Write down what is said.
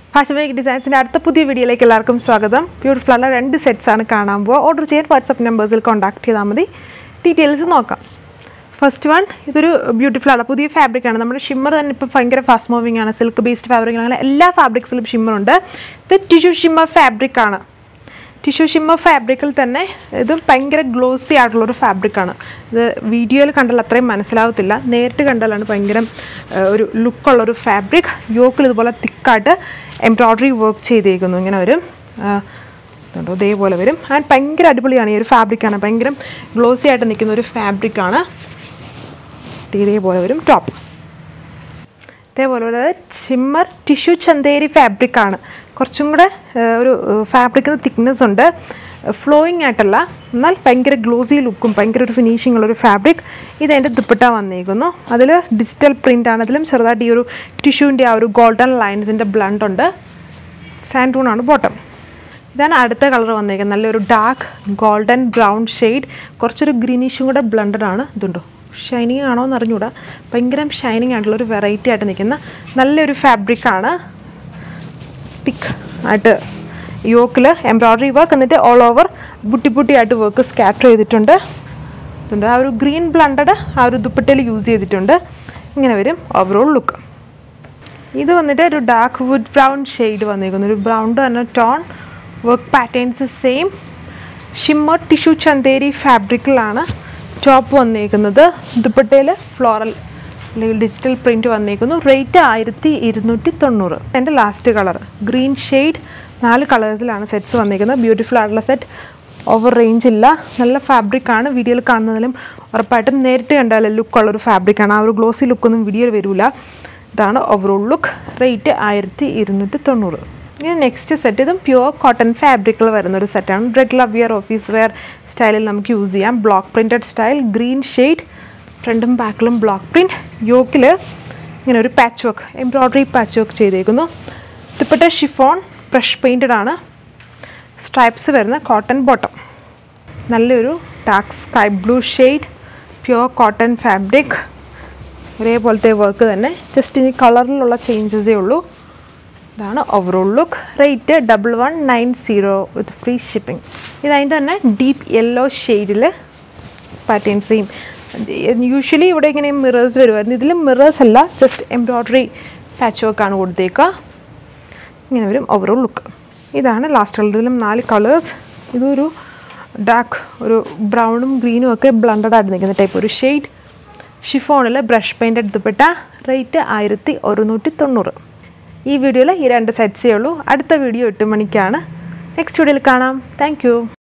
Fashion Week Designs in അടുത്ത പുതിയ വീഡിയോയിലേക്ക് എല്ലാവർക്കും സ്വാഗതം. ബ്യൂട്ടിഫുൾ ആയിട്ടുള്ള രണ്ട് സെറ്റ്സ് ആണ് കാണാൻ പോകുക. ഓർഡർ ചെയ്യാൻ വാട്സ്ആപ്പ് നമ്പേഴ്സിൽ കോൺടാക്ട് ചെയ്താൽ മതി. ഡീറ്റെയിൽസ് നോക്കാം. ഫസ്റ്റ് വൺ ഇതൊരു ബ്യൂട്ടിഫുൾ ആണ്, പുതിയ ഫാബ്രിക് ആണ്. നമ്മുടെ ഷിമ്മർ തന്നെ ഇപ്പോൾ ഭയങ്കര ഫാസ്റ്റ് മൂവിങ് ആണ്. സിൽക്ക് ബേസ്ഡ് ഫാബ്രിക് അങ്ങനെ എല്ലാ ഫാബ്രിക്സിലും ഷിമ്മർ ഉണ്ട്. ഇത് ടിഷ്യൂ ഷിമ്മർ ഫാബ്രിക് ആണ്. ടിഷ്യൂ ഷിമ്മർ ഫാബ്രിക്കിൽ തന്നെ ഇത് ഭയങ്കര ഗ്ലോസി ആയിട്ടുള്ളൊരു ഫാബ്രിക്കാണ്. ഇത് വീഡിയോയിൽ കണ്ടാൽ അത്രയും മനസ്സിലാവത്തില്ല, നേരിട്ട് കണ്ടാലാണ് ഭയങ്കര ഒരു ലുക്കുള്ളൊരു ഫാബ്രിക്. യോക്കിൽ ഇതുപോലെ തിക്കായിട്ട് എംബ്രോയ്ഡറി വർക്ക് ചെയ്തേക്കുന്നു. ഇങ്ങനെ വരും, ഇതേപോലെ വരും. ആൻഡ് ഭയങ്കര അടിപൊളിയാണ്. ഈ ഒരു ഫാബ്രിക്കാണ് ഭയങ്കര ഗ്ലോസി ആയിട്ട് നിൽക്കുന്ന ഒരു ഫാബ്രിക്കാണ്. ഇതേപോലെ വരും ടോപ്പ്. ഇതേപോലെ ഉള്ളത് ഷിമ്മർ ടിഷ്യൂ ചന്തേരി ഫാബ്രിക്കാണ്. കുറച്ചും കൂടെ ഒരു ഫാബ്രിക്കിന് തിക്നെസ് ഉണ്ട്, ഫ്ലോയിങ് ആയിട്ടല്ല, എന്നാൽ ഭയങ്കര ഗ്ലോസി ലുക്കും ഭയങ്കര ഒരു ഫിനിഷിംഗ് ഉള്ളൊരു ഫാബ്രിക്. ഇതെൻ്റെ ദുപ്പട്ട വന്നിരിക്കുന്നു. അതിൽ ഡിജിറ്റൽ പ്രിൻ്റ് ആണ്. അതിലും ചെറുതായിട്ട് ഈ ഒരു ടിഷ്യൂവിൻ്റെ ആ ഒരു ഗോൾഡൻ ലൈൻസിൻ്റെ ബ്ലണ്ട് ഉണ്ട്. സാൻഡൂണാണ് ബോട്ടം. ഇതാണ് അടുത്ത കളർ വന്നിരിക്കുന്നത്. നല്ലൊരു ഡാർക്ക് ഗോൾഡൻ ബ്രൗൺ ഷെയ്ഡ്, കുറച്ചൊരു ഗ്രീനിഷും കൂടെ ബ്ലണ്ടഡാണ്. ഇതുണ്ടോ, ഷൈനിങ് ആണോ എന്ന് അറിഞ്ഞുകൂടാ. ഭയങ്കര ഷൈനിങ് ആയിട്ടുള്ളൊരു വെറൈറ്റി ആയിട്ട് നിൽക്കുന്ന നല്ലൊരു ഫാബ്രിക്കാണ്. തിക്ക് ആയിട്ട് യോക്കിൽ എംബ്രോയ്ഡറി വർക്ക്, എന്നിട്ട് ഓൾ ഓവർ ബുട്ടി ആയിട്ട് വർക്ക് സ്കാറ്റർ ചെയ്തിട്ടുണ്ട്. ഇതുണ്ട് ആ ഒരു ഗ്രീൻ ബ്ലണ്ടഡ് ആ ഒരു ദുപ്പട്ടയിൽ യൂസ് ചെയ്തിട്ടുണ്ട്. ഇങ്ങനെ വരും ഓവറോൾ ലുക്ക്. ഇത് വന്നിട്ട് ഒരു ഡാർക്ക് വുഡ് ബ്രൗൺ ഷെയ്ഡ് വന്നിരിക്കുന്നു. ഒരു ബ്രൗൺ തന്നെ tone. Work patterns same. Shimmer tissue Chanderi ഫാബ്രിക്കിലാണ് ടോപ്പ് വന്നിരിക്കുന്നത്. ദുപ്പട്ടയിൽ ഫ്ലോറൽ അല്ലെങ്കിൽ ഡിജിറ്റൽ പ്രിൻറ്റ് വന്നിരിക്കുന്നു. റേറ്റ് 1290. എൻ്റെ ലാസ്റ്റ് കളർ ഗ്രീൻ ഷെയ്ഡ്. 4 കളേഴ്സിലാണ് സെറ്റ്സ് വന്നിരിക്കുന്നത്. ബ്യൂട്ടിഫുൾ ആയിട്ടുള്ള സെറ്റ്, ഓവർ റേഞ്ച് ഇല്ല, നല്ല ഫാബ്രിക്കാണ്. വീഡിയോയിൽ കാണുന്നതിലും ഉറപ്പായിട്ടും നേരിട്ട് കണ്ടാൽ ലുക്കുള്ളൊരു ഫാബ്രിക്കാണ്. ആ ഒരു ഗ്ലോസി ലുക്കൊന്നും വീഡിയോയിൽ വരില്ല. ഇതാണ് ഓവറോൾ ലുക്ക്. റേറ്റ് 1290. ഇനി നെക്സ്റ്റ് സെറ്റ്, ഇതും പ്യുവർ കോട്ടൺ ഫാബ്രിക്കിൽ വരുന്നൊരു സെറ്റാണ്. റെഗുലർ വിയർ ഓഫീസ് വെയർ സ്റ്റൈലിൽ നമുക്ക് യൂസ് ചെയ്യാം. Block printed style, green shade, ഫ്രണ്ടും ബാക്കിലും ബ്ലോക്ക് പ്രിൻറ്റ്. യോക്കിൽ ഇങ്ങനെ ഒരു patch work, embroidery patch work ചെയ്തേക്കുന്നു. ദുപ്പട്ട ഷിഫോൺ ബ്രഷ് പെയിൻറ്റഡ് ആണ്. സ്ട്രൈപ്സ് വരുന്ന കോട്ടൺ ബോട്ടം. നല്ലൊരു dark sky blue shade, pure cotton fabric. ഒരേപോലത്തെ വർക്ക് തന്നെ, ജസ്റ്റ് ഇനി കളറിലുള്ള ചേഞ്ചസേ ഉള്ളൂ. ഇതാണ് overall look. Rate 1190 with free shipping. ഇതതിൻ്റെ തന്നെ ഡീപ്പ് യെല്ലോ ഷെയ്ഡിൽ പാറ്റേൺസ് ചെയ്യും. യൂഷ്വലി ഇവിടെ ഇങ്ങനെ മിറേഴ്സ് വരുമായിരുന്നു. ഇതിൽ മിറേഴ്സ് അല്ല, ജസ്റ്റ് എംബ്രോയ്ഡറി പാച്ച് വർക്കാണ് കൊടുത്തേക്കുക. ഇങ്ങനെ വരും ഓവറോൾ ലുക്ക്. ഇതാണ് ലാസ്റ്റ് കളർ. ഇതിലും 4 കളേഴ്സ്. ഇതൊരു ഡാർക്ക് ഒരു ബ്രൗണും ഗ്രീനും ഒക്കെ ബ്ലണ്ടഡ് ആയിട്ട് നിൽക്കുന്ന ടൈപ്പ് ഒരു ഷെയ്ഡ്. ഷിഫോണിൽ ബ്രഷ് പെയിൻറ്റഡ് ദുപ്പട്ട. റേറ്റ് 1190. ഈ വീഡിയോയിൽ ഈ 2 സെറ്റ്സേ ഉള്ളൂ. അടുത്ത വീഡിയോ 8 മണിക്കാണ്. നെക്സ്റ്റ് വീഡിയോയിൽ കാണാം. Thank U.